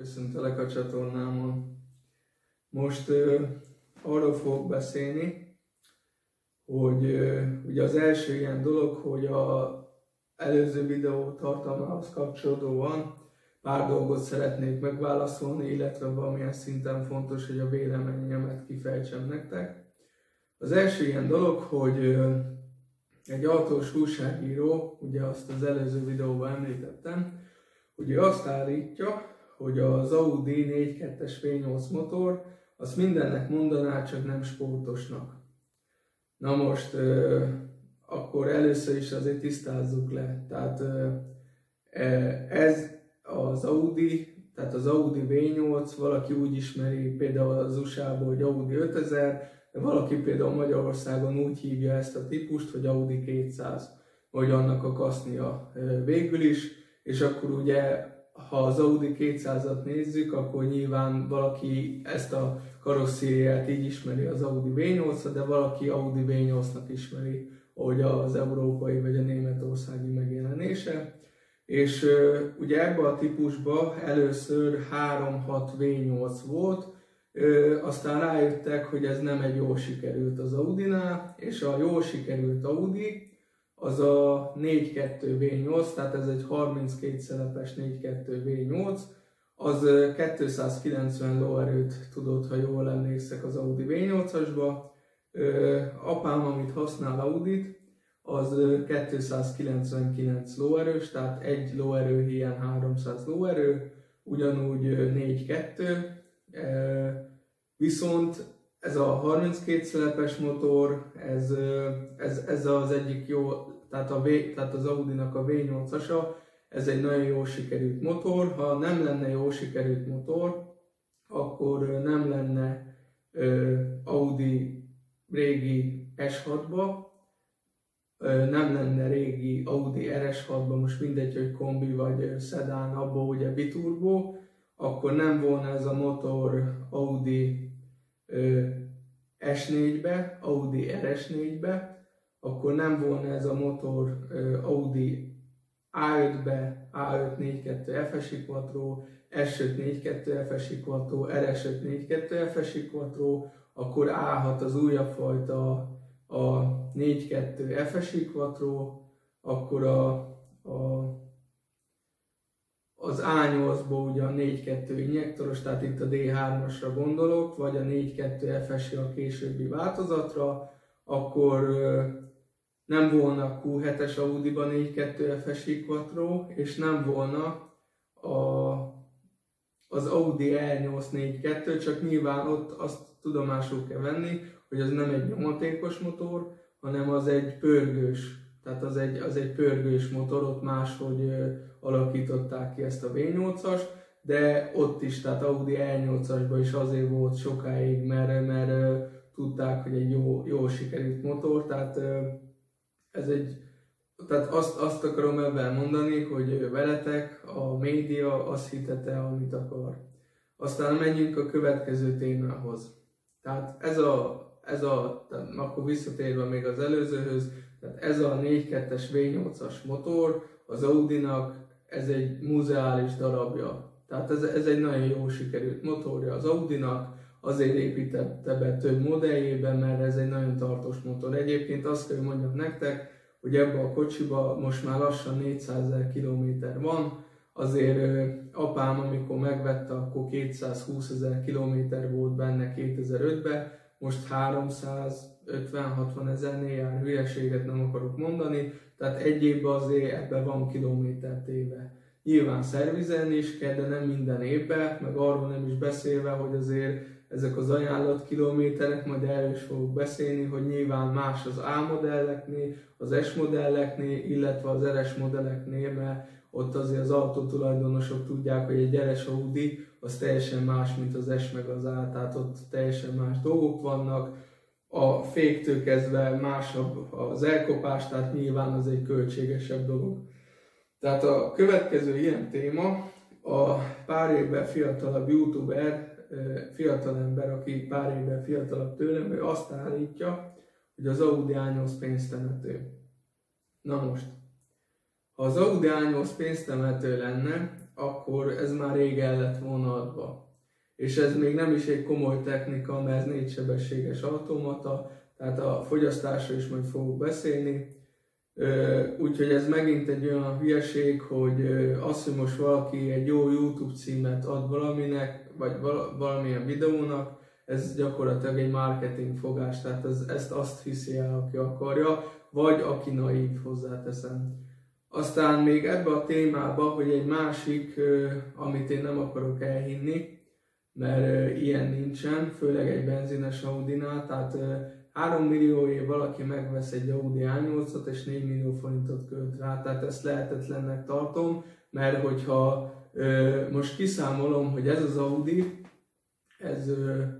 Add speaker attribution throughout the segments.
Speaker 1: Köszöntelek a csatornámon. Most arról fogok beszélni, hogy ugye az első ilyen dolog, hogy az előző videó tartalmához kapcsolódóan pár dolgot szeretnék megválaszolni, illetve valamilyen szinten fontos, hogy a véleményemet kifejtsem nektek. Az első ilyen dolog, hogy egy autós újságíró, ugye azt az előző videóban említettem, hogy ő azt állítja, hogy az Audi 4.2-es V8 motor, azt mindennek mondaná, csak nem sportosnak. Na most, akkor először is azért tisztázzuk le. Tehát ez az Audi, tehát az Audi V8, valaki úgy ismeri például az USA-ból, hogy Audi 5000, de valaki például Magyarországon úgy hívja ezt a típust, hogy Audi 200, vagy annak a kasznia végül is, és akkor ugye, ha az Audi 200-at nézzük, akkor nyilván valaki ezt a karosszériát így ismeri az Audi V8-at, de valaki Audi V8-nak ismeri, ahogy az európai vagy a németországi megjelenése. És ugye ebben a típusban először 3.6 V8 volt, aztán rájöttek, hogy ez nem egy jól sikerült az Audinál, és a jól sikerült Audi az a 4.2 V8, tehát ez egy 32 szelepes 4.2 V8, az 290 lóerőt tudott, ha jól emlékszek, az Audi V8-asba. Apám, amit használ Audit, az 299 lóerős, tehát egy lóerő hiány 300 lóerő, ugyanúgy 4.2, viszont ez a 32 szelepes motor, ez az egyik jó, tehát az Audinak a V8-asa, ez egy nagyon jó sikerült motor. Ha nem lenne jó sikerült motor, akkor nem lenne Audi régi S6-ba, nem lenne régi Audi RS6-ba, most mindegy, hogy kombi vagy szedán, abból ugye biturbo, akkor nem volna ez a motor Audi S4-be, Audi RS4-be, akkor nem volna ez a motor Audi A5-be, A5 4.2 FSI Quattro, S5 4.2 FSI Quattro, RS5 4.2 FSI Quattro, akkor A6 az újabb fajta, a 4.2 FSI Quattro, akkor az A8-ból ugye a 4.2 injektoros, tehát itt a D3-asra gondolok, vagy a 4.2 FSI a későbbi változatra, akkor nem volna Q7-es Audi-ban 4.2 FSI Quattro, és nem volna az Audi R8 4.2, csak nyilván ott azt tudomásul kell venni, hogy az nem egy nyomatékos motor, hanem az egy pörgős, tehát az egy pörgős motor, ott máshogy alakították ki ezt a V8-as, de ott is, tehát Audi R8-asban is azért volt sokáig, mert tudták, hogy egy jó sikerült motor, tehát tehát azt akarom ebben mondani, hogy veletek a média azt hittete, amit akar. Aztán menjünk a következő témához. Tehát akkor visszatérve még az előzőhöz, tehát ez a 4.2-es V8-as motor, az Audinak ez egy muzeális darabja. Tehát ez egy nagyon jó sikerült motorja az Audinak, azért építette be több modelljében, mert ez egy nagyon tartós motor. Egyébként azt kell mondjam nektek, hogy ebben a kocsiban most már lassan 400 000 kilométer van, azért apám, amikor megvette, akkor 220 000 kilométer volt benne 2005-ben, most 350-60 ezernél jár, hülyeséget nem akarok mondani, tehát egy évben azért ebben van kilométer téve. Nyilván szervizelni is kell, de nem minden évben, meg arról nem is beszélve, hogy azért ezek az ajánlott kilométerek, majd erről is fogok beszélni, hogy nyilván más az A modelleknél, az S modelleknél, illetve az RS modelleknél, mert ott azért az autótulajdonosok tudják, hogy egy RS Audi az teljesen más, mint az S meg az A, tehát ott teljesen más dolgok vannak. A féktől kezdve másabb az elkopás, tehát nyilván az egy költségesebb dolog. Tehát a következő ilyen téma, a pár évvel fiatalabb youtuber, fiatalember, aki pár évvel fiatalabb tőlem, ő azt állítja, hogy az Audi A8 pénztemető. Na most, ha az Audi A8 pénztemető lenne, akkor ez már rég el lett volna adva. És ez még nem is egy komoly technika, mert ez 4 sebességes automata, tehát a fogyasztásról is majd fogok beszélni. Úgyhogy ez megint egy olyan hülyeség, hogy az, hogy most valaki egy jó YouTube címet ad valaminek, vagy valamilyen videónak, ez gyakorlatilag egy marketing fogás, tehát ezt azt hiszi el, aki akarja, vagy aki naív, hozzáteszem. Aztán még ebbe a témába, hogy egy másik, amit én nem akarok elhinni, mert ilyen nincsen, főleg egy benzines Audinál, tehát 3 millióért valaki megvesz egy Audi A8-at és 4 millió forintot költ rá, tehát ezt lehetetlennek tartom, mert hogyha most kiszámolom, hogy ez az Audi, ez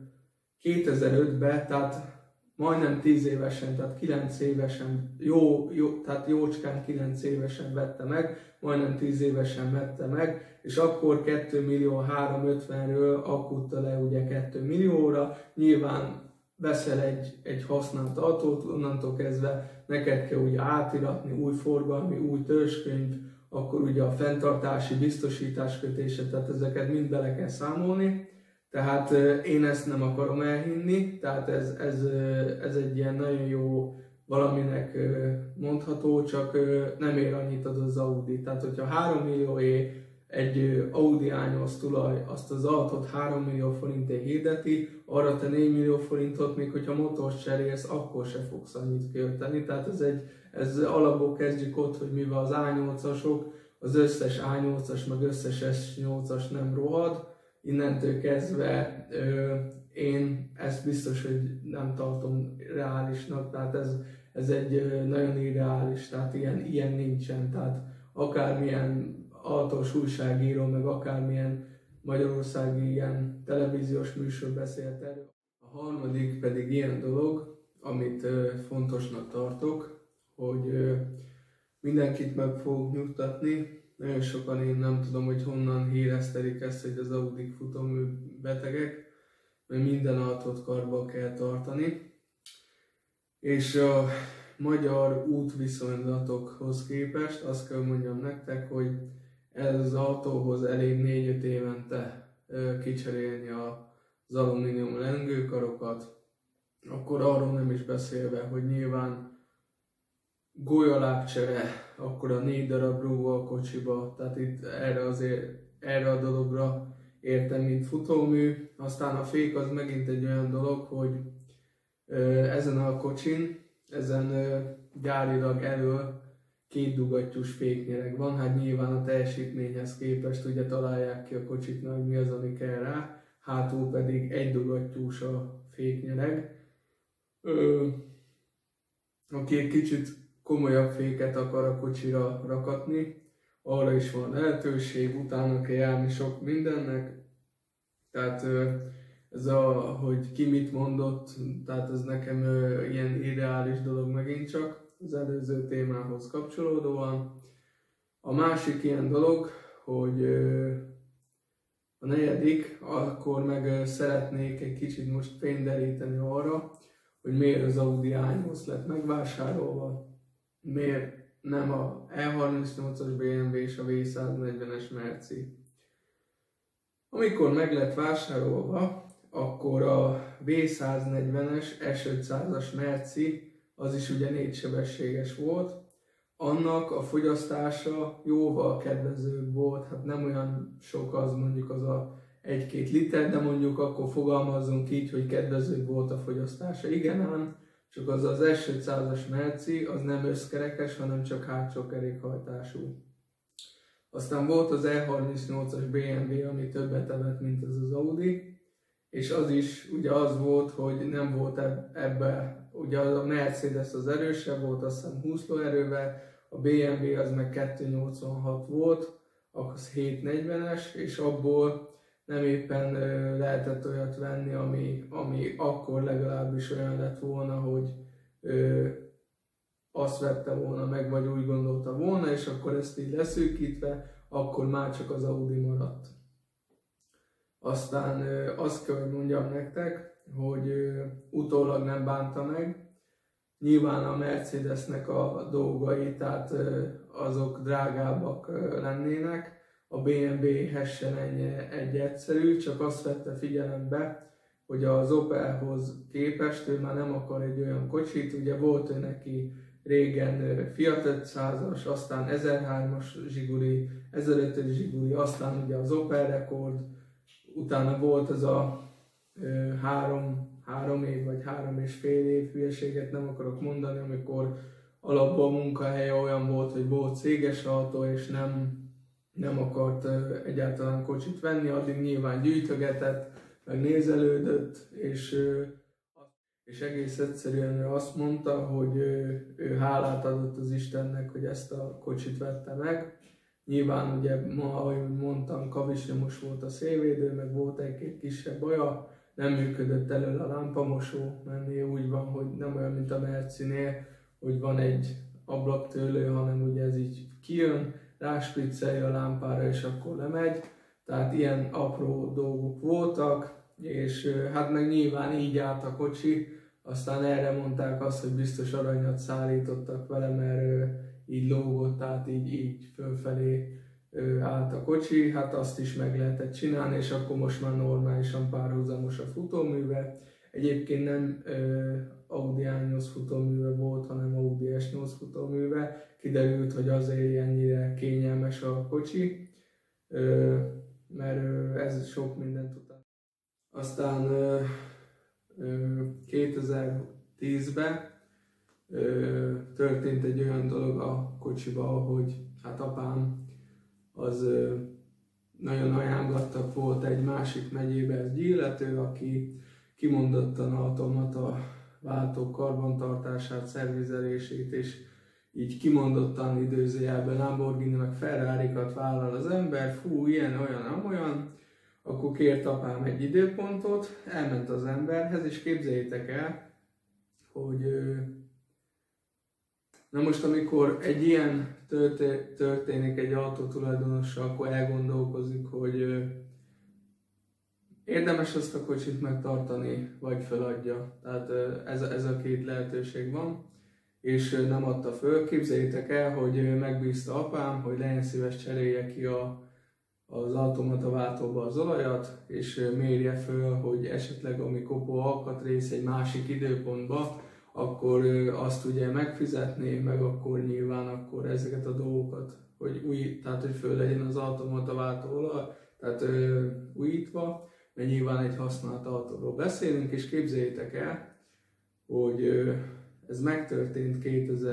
Speaker 1: 2005-ben, tehát majdnem 10 évesen, tehát 9 évesen, tehát jócskán 9 évesen vette meg, majdnem 10 évesen vette meg, és akkor 2 millió 350-ről akutta le ugye 2 millióra, nyilván veszel egy használt autót, onnantól kezdve neked kell ugye átiratni, új forgalmi, új törzskönyv, akkor ugye a fenntartási, biztosítás kötése, tehát ezeket mind bele kell számolni. Tehát én ezt nem akarom elhinni, tehát ez egy ilyen nagyon jó valaminek mondható, csak nem ér annyit az Audi. Tehát hogyha 3 millióé egy Audi A8 tulaj azt az autót 3 millió forintért hirdeti, arra te 4 millió forintot, még hogyha motort cserélsz, akkor se fogsz annyit költeni. Tehát ez alapból kezdjük ott, hogy mivel az A8-asok, az összes A8-as, meg összes S8-as nem rohad, innentől kezdve én ezt biztos, hogy nem tartom reálisnak, tehát ez egy nagyon irreális, tehát ilyen nincsen, tehát akármilyen autós újságíró, meg akármilyen magyarországi ilyen televíziós műsor beszélt erről. A harmadik pedig ilyen dolog, amit fontosnak tartok, hogy mindenkit meg fogok nyugtatni. Nagyon sokan, én nem tudom, hogy honnan híresztelik ezt, hogy az Audi futómű betegek, mert minden autót karba kell tartani. És a magyar útviszonylatokhoz képest azt kell mondjam nektek, hogy ez az autóhoz elég 4-5 évente kicserélni az alumínium lengőkarokat, akkor arról nem is beszélve, hogy nyilván gólyalábcsere, akkor a 4 darab rúgó a kocsiba, tehát itt erre a dologra értem, mint futómű. Aztán a fék az megint egy olyan dolog, hogy ezen a kocsin, ezen gyárilag elől 2 dugattyús féknyereg van, hát nyilván a teljesítményhez képest ugye találják ki a kocsiknak, hogy mi az, ami kell rá, hátul pedig 1 dugattyús a féknyereg. Aki egy kicsit komolyabb féket akar a kocsira rakatni, arra is van lehetőség, utána kell járni sok mindennek. Tehát ez hogy ki mit mondott, tehát ez nekem ilyen ideális dolog megint csak az előző témához kapcsolódóan. A másik ilyen dolog, hogy a negyedik, akkor meg szeretnék egy kicsit most fényderíteni arra, hogy miért az Audi A8 lett megvásárolva, miért nem a E38-as BMW és a V140-es Merci. Amikor meg lett vásárolva, akkor a V140-es S500-as Merci, az is ugye 4 sebességes volt, annak a fogyasztása jóval kedvezőbb volt, hát nem olyan sok az mondjuk az a 1-2 liter, de mondjuk akkor fogalmazzunk így, hogy kedvezőbb volt a fogyasztása. Igen ám, csak az S500-as Merci, az nem összkerekes, hanem csak hátsó kerékhajtású. Aztán volt az E38-as BMW, ami többet evett, mint ez az Audi, és az is ugye az volt, hogy nem volt ebbe, ugye a Mercedes az erősebb volt, azt hiszem 20 lóerővel, a BMW az meg 286 volt, az 740-es, és abból nem éppen lehetett olyat venni, ami akkor legalábbis olyan lett volna, hogy azt vette volna meg, vagy úgy gondolta volna, és akkor ezt így leszűkítve, akkor már csak az Audi maradt. Aztán azt kell, hogy mondjam nektek, hogy utólag nem bánta meg. Nyilván a Mercedesnek a dolgai, tehát azok drágábbak lennének. a BMW-hez se egy egyszerű, csak azt vette figyelembe, hogy az Opelhoz képest ő már nem akar egy olyan kocsit, ugye volt ő neki régen Fiat 500-as, aztán 1003-as Zsiguli, 1005-ös Zsiguli, aztán ugye az Opel Rekord, utána volt ez a 3 év vagy 3,5 év, hülyeséget nem akarok mondani, amikor alapból a munkahelye olyan volt, hogy volt céges autó, és nem akart egyáltalán kocsit venni, addig nyilván gyűjtögetett, meg nézelődött, és egész egyszerűen ő azt mondta, hogy ő hálát adott az Istennek, hogy ezt a kocsit vette meg. Nyilván ugye ma, ahogy mondtam, kavicslomos volt a szélvédő, meg volt egy-két kisebb baja, nem működött elől a lámpamosó, menné úgy van, hogy nem olyan, mint a Mercinél, hogy van egy ablaktörlő, hanem ugye ez így kijön, ráspriccelje a lámpára és akkor lemegy. Tehát ilyen apró dolgok voltak, és hát meg nyilván így állt a kocsi, aztán erre mondták azt, hogy biztos aranyat szállítottak vele, mert így lógott, tehát így fölfelé állt a kocsi, hát azt is meg lehetett csinálni, és akkor most már normálisan párhuzamos a futóműve. Egyébként nem Audi A8 futóműve volt, hanem Audi S8 futóműve. Kiderült, hogy azért ennyire kényelmes a kocsi, mert ez sok mindent után. Aztán 2010-ben történt egy olyan dolog a kocsiba, hogy hát apám az nagyon ajánlattak, volt egy másik megyébe egy illető, aki kimondottan automata váltók karbantartását, szervizelését, és így kimondottan időzőjelben Lamborghini meg Ferrari-kat vállal az ember, fú, ilyen, olyan, amolyan, akkor kért apám egy időpontot, elment az emberhez, és képzeljétek el, hogy na most amikor egy ilyen történik egy autótulajdonossal, akkor elgondolkozik, hogy érdemes azt a kocsit megtartani, vagy feladja. Tehát ez a két lehetőség van, és nem adta föl. Képzeljétek el, hogy megbízta apám, hogy legyen szíves cserélje ki az automata váltóba az olajat, és mérje föl, hogy esetleg ami kopó alkatrész egy másik időpontba, akkor azt ugye megfizetné, meg akkor nyilván akkor ezeket a dolgokat, tehát hogy föl legyen az automata váltóolaj, tehát újítva, mert nyilván egy használt autóról beszélünk, és képzeljétek el, hogy ez megtörtént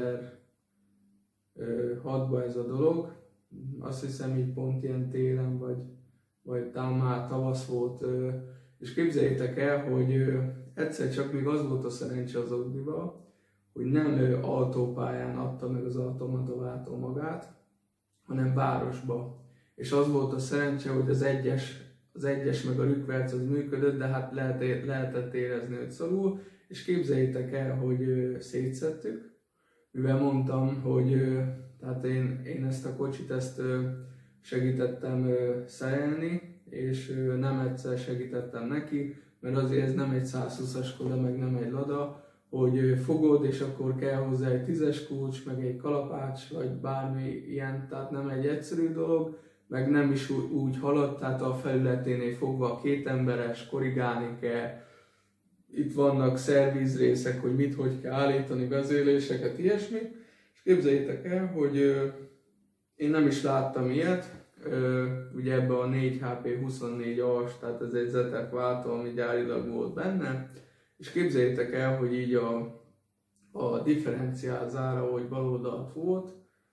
Speaker 1: 2006-ban ez a dolog, azt hiszem így pont ilyen télen, vagy talán már tavasz volt, és képzeljétek el, hogy egyszer csak még az volt a szerencse az Audival, hogy nem autópályán adta meg az automataváltó magát, hanem városba. És az volt a szerencse, hogy az egyes meg a rükverc az működött, de hát lehetett érezni, hogy szorul. És képzeljétek el, hogy szétszedtük, mivel mondtam, hogy tehát én ezt a kocsit segítettem szerelni, és nem egyszer segítettem neki, mert azért ez nem egy 120-as Skoda, meg nem egy Lada, hogy fogod, és akkor kell hozzá egy 10-es kulcs, meg egy kalapács, vagy bármi ilyen, tehát nem egy egyszerű dolog, meg nem is úgy halad, tehát a felületénél fogva a két emberes, korrigálni kell, itt vannak szervizrészek, hogy hogy kell állítani, vezérléseket, ilyesmi, és képzeljétek el, hogy én nem is láttam ilyet, ugye ebbe a 4HP24-as, tehát ez egy Zetec váltó, ami gyárilag volt benne, és képzeljétek el, hogy így a differenciál zára, hogy baloldalt volt,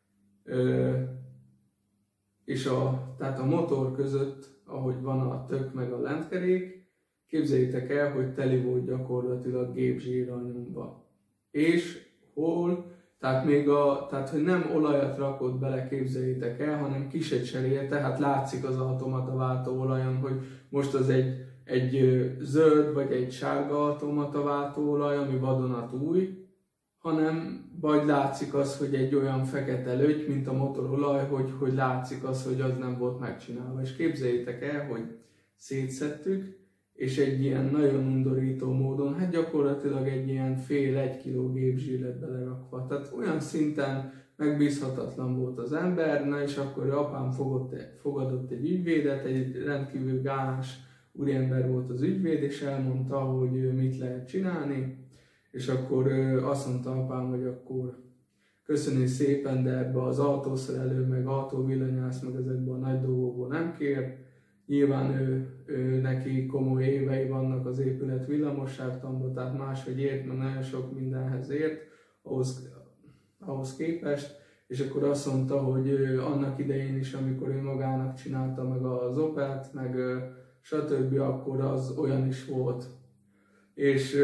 Speaker 1: és tehát a motor között, ahogy van a tök meg a lentkerék, képzeljétek el, hogy teli volt gyakorlatilag gépzsírral nyomva. És hol? Tehát hogy nem olajat rakott bele, képzeljétek el, hanem ki se cserélte, tehát látszik az automata váltó olajon, hogy most az egy zöld vagy egy sárga automata váltó olaj, ami vadonatúj, hanem vagy látszik az, hogy egy olyan fekete löty, mint a motorolaj, hogy látszik az, hogy az nem volt megcsinálva. És képzeljétek el, hogy szétszedtük, és egy ilyen nagyon undorító módon, hát gyakorlatilag egy ilyen fél-1 kiló gépzsír lett belerakva. Tehát olyan szinten megbízhatatlan volt az ember, na és akkor apám fogadott egy ügyvédet, egy rendkívül gáláns úriember volt az ügyvéd, és elmondta, hogy mit lehet csinálni, és akkor azt mondta apám, hogy akkor köszönjük szépen, de ebbe az autószerelő, meg autóvillanyász, meg ezekbe a nagy dolgokból nem kér. Nyilván ő neki komoly évei vannak az épület villamosságtanban, tehát máshogy ért, mert nagyon sok mindenhez ért ahhoz képest. És akkor azt mondta, hogy annak idején is, amikor ő magának csinálta meg az Opelt, meg stb., akkor az olyan is volt. És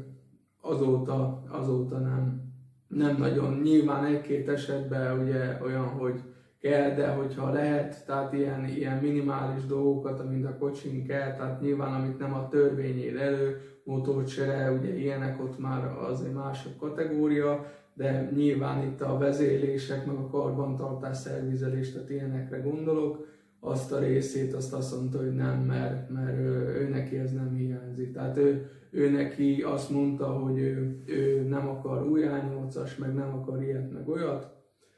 Speaker 1: azóta nem nagyon. Nyilván egy-két esetben ugye olyan, hogy kell, de hogyha lehet, tehát ilyen minimális dolgokat, amint a kocsin kell, tehát nyilván amit nem a törvény ér elő, motorcsere, ugye ilyenek ott már az egy másik kategória, de nyilván itt a vezérlések, meg a karbantartás, szervizelés, tehát ilyenekre gondolok, azt a részét azt mondta, hogy nem, mert ő neki ez nem hiányzik. Tehát ő neki azt mondta, hogy ő nem akar új A8-as, meg nem akar ilyet, meg olyat.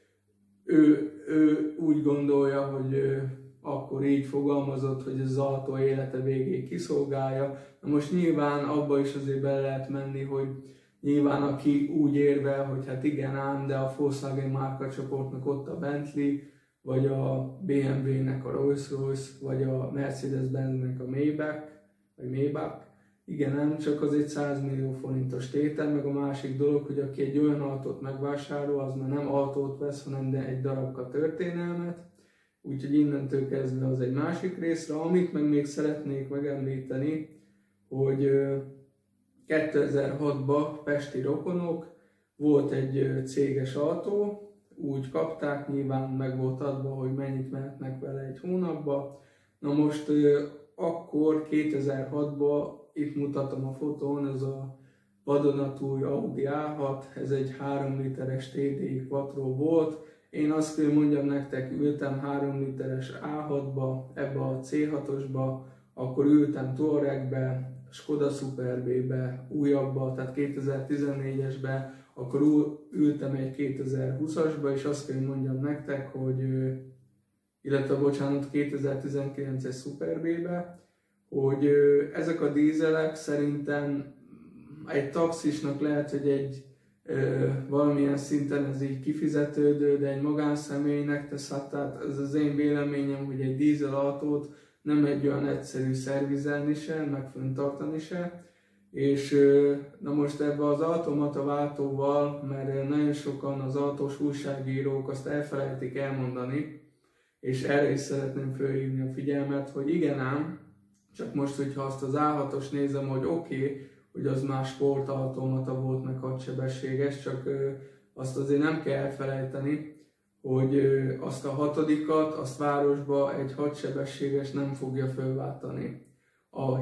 Speaker 1: Ő úgy gondolja, hogy akkor így fogalmazott, hogy ez az autó élete végéig kiszolgálja. Na most nyilván abba is azért bele lehet menni, hogy nyilván aki úgy érvel, hogy hát igen ám, de a Volkswagen márkacsoportnak ott a Bentley, vagy a BMW-nek a Rolls-Royce, vagy a Mercedes-Benznek a Maybach. Igen, nem csak az egy 100 millió forintos tétel, meg a másik dolog, hogy aki egy olyan autót megvásárol, az már nem autót vesz, hanem de egy darabka történelmet. Úgyhogy innentől kezdve az egy másik részre. Amit meg még szeretnék megemlíteni, hogy 2006-ban pesti rokonok, volt egy céges autó, úgy kapták, nyilván meg volt adva, hogy mennyit mehetnek vele egy hónapba. Na most akkor 2006-ban, itt mutatom a fotón, ez a vadonatúj Audi A6, ez egy 3 literes TDI Quattro volt. Én azt kell mondjam nektek, ültem 3 literes A6-ba, ebbe a C6-osba, akkor ültem Touaregbe, Skoda Superb-be, újabba, tehát 2014-esbe, akkor ültem egy 2020-asba, és azt kell mondjam nektek, hogy, illetve bocsánat, 2019-es Superb-be, hogy ezek a dízelek szerintem egy taxisnak lehet, hogy egy valamilyen szinten ez így kifizetődő, de egy magánszemélynek tesz, tehát ez az én véleményem, hogy egy dízelautót nem egy olyan egyszerű szervizelni se, meg fenntartani se. És na most ebbe az automata váltóval, mert nagyon sokan az autós újságírók azt elfelejtik elmondani, és erre is szeretném felhívni a figyelmet, hogy igen ám, csak most, hogyha azt az A6-os nézem, hogy oké, hogy az már sportautomata volt, meg hadsebességes, csak azt azért nem kell elfelejteni, hogy azt a 6-at, azt városba egy hadsebességes nem fogja fölváltani. A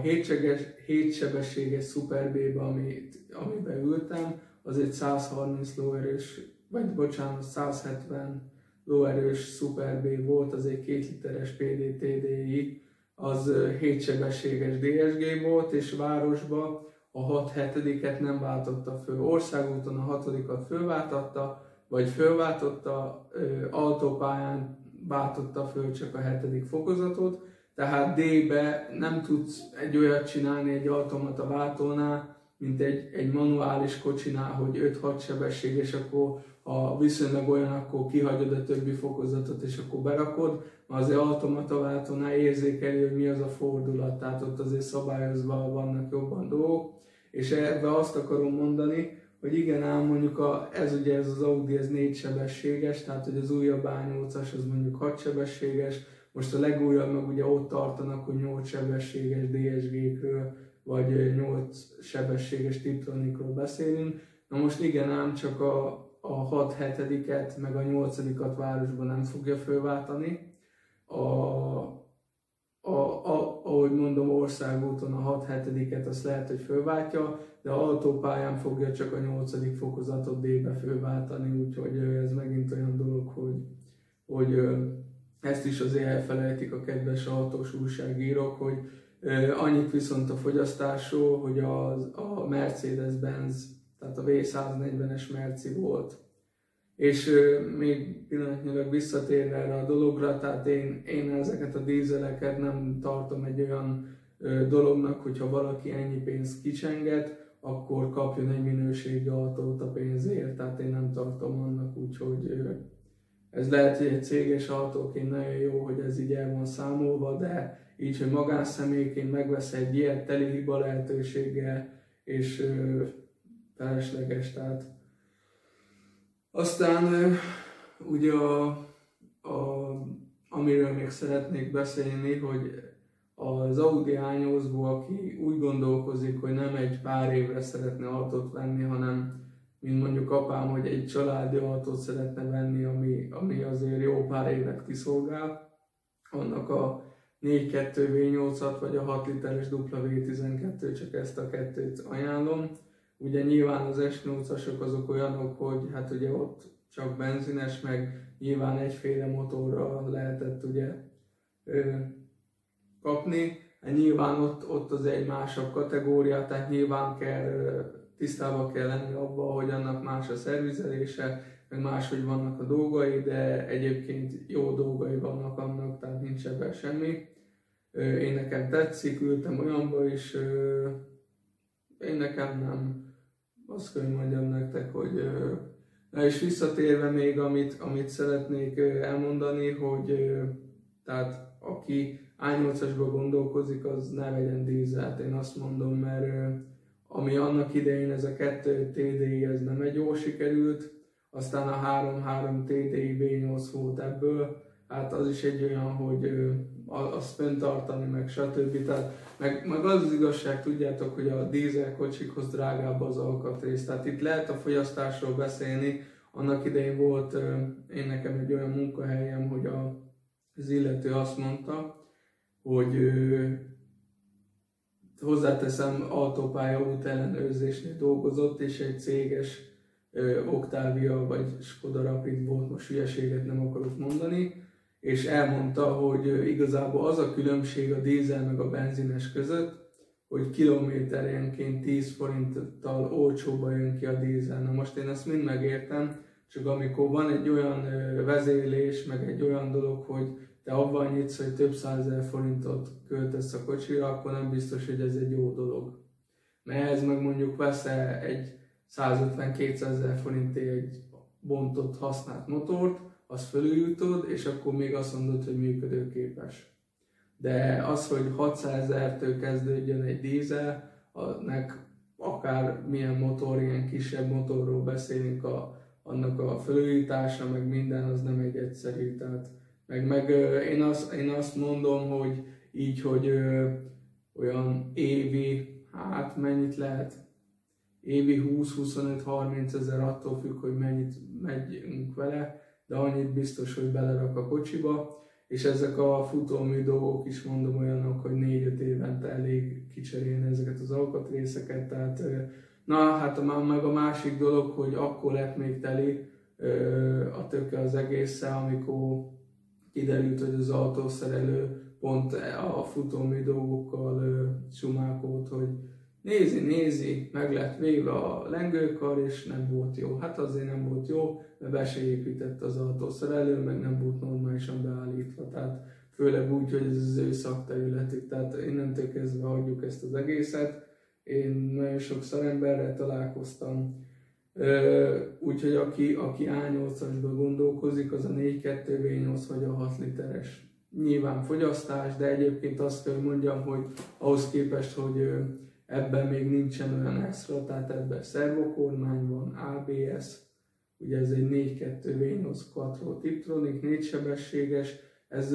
Speaker 1: 7 sebességes Superb-be, amiben ültem, az egy 130 lóerős, vagy bocsánat, 170 lóerős Superb volt, az egy 2 literes PD TDI, az 7 sebességes DSG volt, és városba a 6-7-et nem váltotta föl. Országúton a 6-at fölváltotta, vagy fölváltotta, autópályán váltotta föl csak a 7. fokozatot, tehát D-be nem tudsz egy olyat csinálni egy automata váltónál, mint egy manuális kocsinál, hogy 5-6 sebesség, és akkor ha viszonylag olyan, akkor kihagyod a többi fokozatot, és akkor berakod. Azért automata váltónál érzékeli, hogy mi az a fordulat, tehát ott azért szabályozva vannak jobban dolgok. És ebben azt akarom mondani, hogy igen ám mondjuk ez az Audi, ez 4 sebességes, tehát hogy az újabb A8-as az mondjuk 6 sebességes, most a legújabb meg ugye ott tartanak, hogy 8 sebességes DSG-kről, vagy 8 sebességes Tiptronicról beszélünk. Na most igen ám, csak a 6-7-et, meg a 8-at városban nem fogja fölváltani. Ahogy mondom, országúton a 6-7-et azt lehet, hogy fölváltja, de autópályán fogja csak a 8. fokozatot D-be fölváltani, úgyhogy ez megint olyan dolog, hogy ezt is azért elfelejtik a kedves autós újságírók, hogy annyit viszont a fogyasztásról, hogy a Mercedes-Benz, tehát a V140-es Merci volt És még pillanatnyilag visszatérve erre a dologra, tehát én ezeket a dízeleket nem tartom egy olyan dolognak, hogyha valaki ennyi pénzt kicsenget, akkor kapjon egy minőségi autót a pénzért, tehát én nem tartom annak, úgyhogy ez lehet, hogy egy céges autóként nagyon jó, hogy ez így el van számolva, de így, hogy magánszemélyként megvesz egy ilyet teli hiba lehetőséggel, és felesleges, tehát. Aztán ugye amiről még szeretnék beszélni, hogy az Audi A8-ból, aki úgy gondolkozik, hogy nem egy pár évre szeretne autót venni, hanem mint mondjuk apám, hogy egy családi autót szeretne venni, ami azért jó pár évet kiszolgál, annak a 4.2 V8-at vagy a 6 literes W12, csak ezt a kettőt ajánlom. Ugye nyilván az S8-asok azok olyanok, hogy hát ugye ott csak benzines, meg nyilván egyféle motorra lehetett ugye kapni. Nyilván ott az egy másabb kategória, tehát nyilván tisztában kell lenni abban, hogy annak más a szervizelése, meg máshogy vannak a dolgai, de egyébként jó dolgai vannak annak, tehát nincs ebben semmi. Én nekem tetszik, ültem olyanba is, én nekem nem. Azt kell mondjam nektek, hogy na és visszatérve még, amit szeretnék elmondani, hogy tehát aki A8-asba gondolkozik, az ne vegyen dízelt, én azt mondom, mert ami annak idején ez a 2 TDI, ez nem egy jól sikerült, aztán a 3.3 TDI V8 volt ebből, hát az is egy olyan, hogy azt fenntartani, meg stb. Tehát, meg az igazság, tudjátok, hogy a dízel kocsikhoz drágább az alkatrész. Tehát itt lehet a fogyasztásról beszélni. Annak idején volt én nekem egy olyan munkahelyem, hogy az illető azt mondta, hogy hozzáteszem, autópálya útellenőrzésnél dolgozott, és egy céges Octavia vagy Skoda Rapid volt, most hülyeséget nem akarok mondani, és elmondta, hogy igazából az a különbség a dízel meg a benzines között, hogy kilométerenként 10 forinttal olcsóban jön ki a dízel. Na most én ezt mind megértem, csak amikor van egy olyan vezérlés, meg egy olyan dolog, hogy te abban nyitsz, hogy több 100 000 forintot költesz a kocsira, akkor nem biztos, hogy ez egy jó dolog. Mert ez meg mondjuk veszel egy 150-200 000 forintért egy bontott használt motort, azt fölújítod, és akkor még azt mondod, hogy működőképes. De az, hogy 600 000-től kezdődjön egy dízel, annak akár milyen motor, ilyen kisebb motorról beszélünk, annak a felújítása, meg minden, az nem egy egyszerű. Tehát, meg én azt mondom, hogy így, hogy olyan évi, hát mennyit lehet? Évi 20-25-30 ezer, attól függ, hogy mennyit megyünk vele, de annyit biztos, hogy belerak a kocsiba. És ezek a futómű dolgok is mondom olyanok, hogy 4-5 évente elég kicserélni ezeket az alkatrészeket. Tehát, na hát meg a másik dolog, hogy akkor lett még teli a töke az egészen, amikor kiderült, hogy az autószerelő pont a futómű dolgokkal sumákolt, hogy nézi, meg lett véve a lengőkar, és nem volt jó. Hát azért nem volt jó, mert be se épített az autószerelő, meg nem volt normálisan beállítva. Tehát főleg úgy, hogy ez az ő szakterületük. Tehát innentől kezdve hagyjuk ezt az egészet. Én nagyon sok szakemberrel találkoztam. Úgyhogy aki A8-asba gondolkozik, az a 4.2 V8 vagy a 6 literes. Nyilván fogyasztás, de egyébként azt kell mondjam, hogy ahhoz képest, hogy ebben még nincsen olyan extra, tehát ebben szervokormány van, ABS, ugye ez egy 4.2 V8 Quattro Tiptronic, 4 sebességes, ez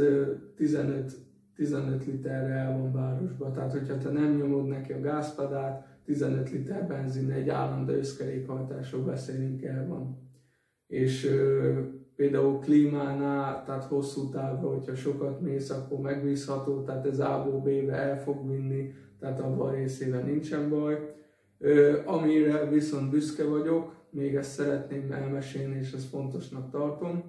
Speaker 1: 15 literre el van városba, tehát hogyha te nem nyomod neki a gázpedált, 15 liter benzin, egy állandó összkerékhajtásról beszélünk, el van. És például klímánál, tehát hosszú távra, hogyha sokat mész, akkor megbízható, tehát ez A-ból B-be el fog vinni, tehát abban a részében nincsen baj. Amire viszont büszke vagyok, még ezt szeretném elmesélni, és ezt fontosnak tartom.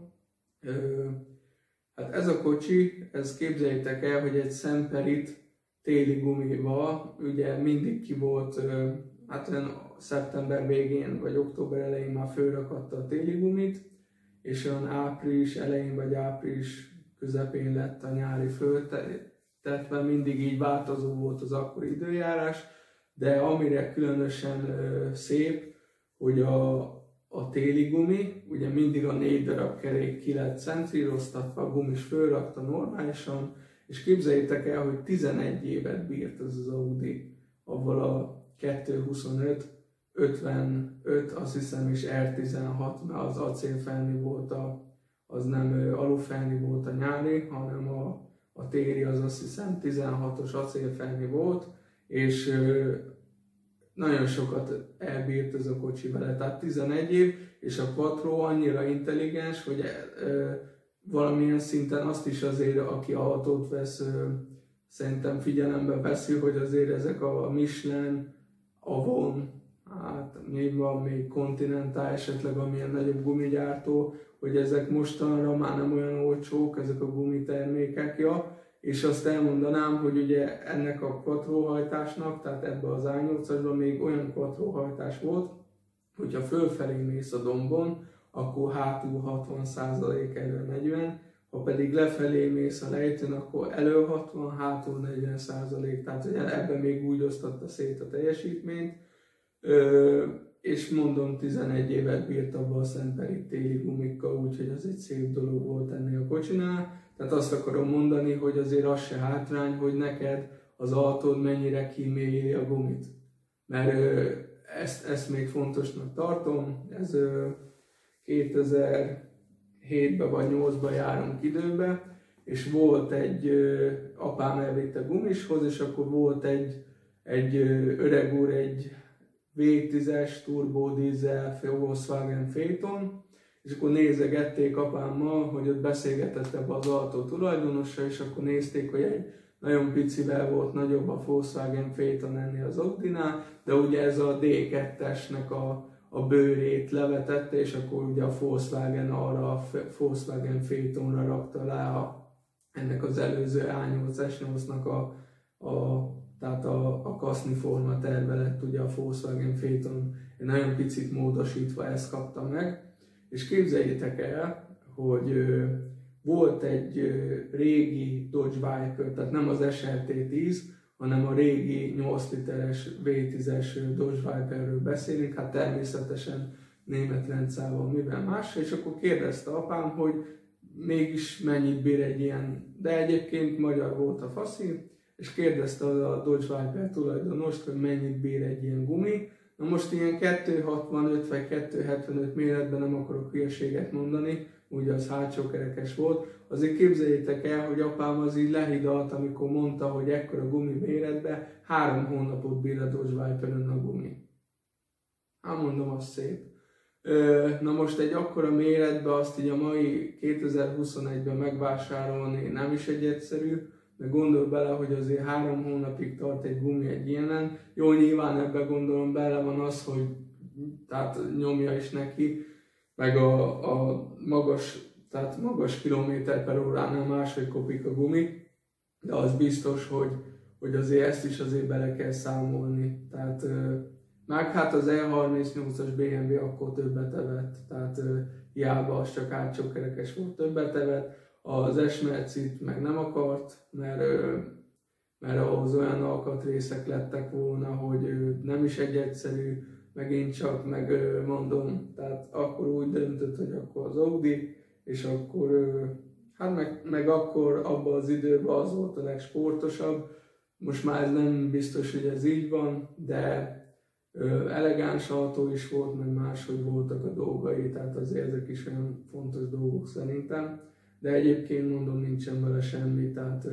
Speaker 1: Hát ez a kocsi, ez képzeljétek el, hogy egy Semperit téli gumival, ugye mindig ki volt, hát olyan szeptember végén vagy október elején már fölrakatta a téli gumit, és olyan április elején vagy április közepén lett a nyári föltetve, mindig így változó volt az akkori időjárás, de amire különösen szép, hogy a téli gumi, ugye mindig a 4 darab kerék ki lett centríroztatva, a gumis fölrakta normálisan, és képzeljétek el, hogy 11 évet bírt ez az Audi, avval a 225, 55, azt hiszem, és R16, mert az acélfelni volt, az nem alufelni volt a nyári, hanem a téli az azt hiszem 16-os acélfelni volt, és nagyon sokat elbírt ez a kocsi vele, tehát 11 év, és a Quattro annyira intelligens, hogy valamilyen szinten azt is azért, aki autót vesz, szerintem figyelembe veszi, hogy azért ezek a Michelin, Avon, hát még van még Continental, esetleg amilyen nagyobb gumigyártó, hogy ezek mostanra már nem olyan olcsók, ezek a gumitermékek, ja. És azt elmondanám, hogy ugye ennek a Quattro hajtásnak, tehát ebbe az A8-asban még olyan Quattro hajtás volt, hogyha fölfelé mész a dombon, akkor hátul 60%, elő 40%, ha pedig lefelé mész a lejtőn, akkor elő 60, hátul 40%, tehát ugye ebben még úgy osztotta szét a teljesítményt. És mondom, 11 évet bírt abban a Szentperi téli gumikkal, úgyhogy az egy szép dolog volt ennél a kocsinál. Tehát azt akarom mondani, hogy azért az se hátrány, hogy neked az autód mennyire kíméli a gumit. Mert ezt még fontosnak tartom, ez 2007-ben vagy 2008-ban járunk időbe, és volt egy, apám elvitte gumishoz, és akkor volt egy öreg úr, egy V10-es turbo dízel Volkswagen Phaeton, és akkor nézegették apámmal, hogy ott beszélgetett ebbe az autó tulajdonossal, és akkor nézték, hogy egy nagyon picivel volt nagyobb a Volkswagen Phaeton ennél az Audinál, de ugye ez a D2-esnek a bőrét levetette, és akkor ugye a Volkswagen arra a Volkswagen Phaetonra rakta le ennek az előző A8 S8-nak tehát a kaszni forma terve lett ugye a Volkswagen Phaeton, egy nagyon picit módosítva ezt kapta meg. És képzeljétek el, hogy volt egy régi Dodge Viper, tehát nem az SRT10, hanem a régi 8 literes V10-es Dodge Viperről beszélünk, hát természetesen német rendszával, mivel más, és akkor kérdezte apám, hogy mégis mennyit bír egy ilyen, de egyébként magyar volt a faszi, és kérdezte a Dodge Viper tulajdonost, hogy mennyit bír egy ilyen gumi. Na most ilyen 265 vagy 275 méretben nem akarok hülyeséget mondani, ugye az hátsó kerekes volt. Azért képzeljétek el, hogy apám az így lehidalt, amikor mondta, hogy ekkora gumi méretben 3 hónapot bír a Dodge Viper-ön a gumi. Hát mondom, az szép. Na most egy akkora méretben azt így a mai 2021-ben megvásárolni nem is egy egyszerű, de gondolj bele, hogy azért 3 hónapig tart egy gumi egy ilyenen. Jó, nyilván ebben gondolom bele van az, hogy tehát nyomja is neki, meg a magas kilométer per óránál máshogy kopik a gumi, de az biztos, hogy azért ezt is azért bele kell számolni. Tehát meg hát az E38-as BMW akkor többet evett, tehát hiába az csak hátsó kerekes volt, többet evett. Az S-Mercit meg nem akart, mert ahhoz olyan alkatrészek lettek volna, hogy nem is egy egyszerű, megint csak mondom, tehát akkor úgy döntött, hogy akkor az Audi, és akkor, hát meg akkor abban az időben az volt a legsportosabb. Most már ez nem biztos, hogy ez így van, de elegáns autó is volt, meg máshogy voltak a dolgai, tehát azért ezek is olyan fontos dolgok szerintem. De egyébként mondom, nincsen vele semmi, tehát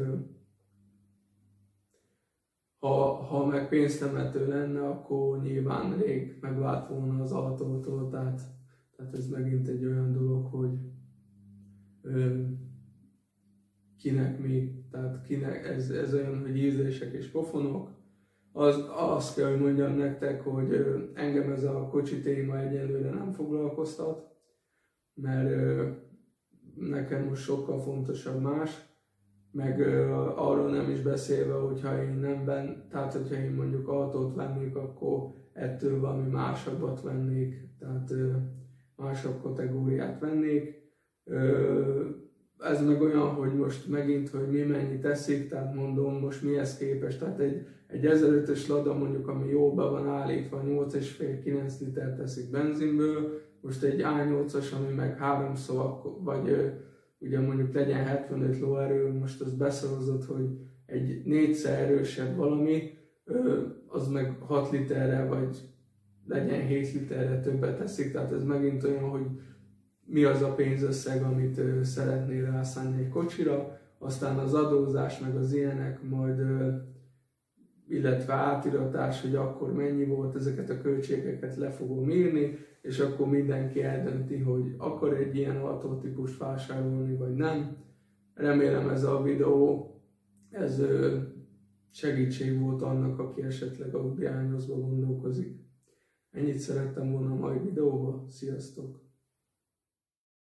Speaker 1: ha meg pénztemető lenne, akkor nyilván rég megvált volna az autótól, tehát ez megint egy olyan dolog, hogy kinek mi, tehát kinek ez olyan, hogy ízlések és pofonok. Azt kell, hogy mondjam nektek, hogy engem ez a kocsi téma egyelőre nem foglalkoztat, mert nekem most sokkal fontosabb más, meg arról nem is beszélve, hogyha én tehát hogyha én mondjuk autót vennék, akkor ettől valami másabbat vennék, tehát másabb kategóriát vennék. Ez meg olyan, hogy most megint, hogy mi mennyi teszik, tehát mondom, most mihez képest, tehát egy 1005-ös Lada mondjuk, ami jó be van állítva, 8,5-9 liter teszik benzinből, most egy A8-as, ami meg 3-szor, vagy ugye mondjuk legyen 75 lóerő, most az beszorozott, hogy egy 4-szer erősebb valami, az meg 6 literre, vagy legyen 7 literre többet teszik, tehát ez megint olyan, hogy mi az a pénzösszeg, amit szeretnél rászánni egy kocsira, aztán az adózás, meg az ilyenek, majd illetve átiratás, hogy akkor mennyi volt, ezeket a költségeket le fogom írni, és akkor mindenki eldönti, hogy akar egy ilyen autótípust vásárolni, vagy nem. Remélem ez a videó, ez segítség volt annak, aki esetleg Audi A8-ba gondolkozik. Ennyit szerettem volna a mai videóba, sziasztok!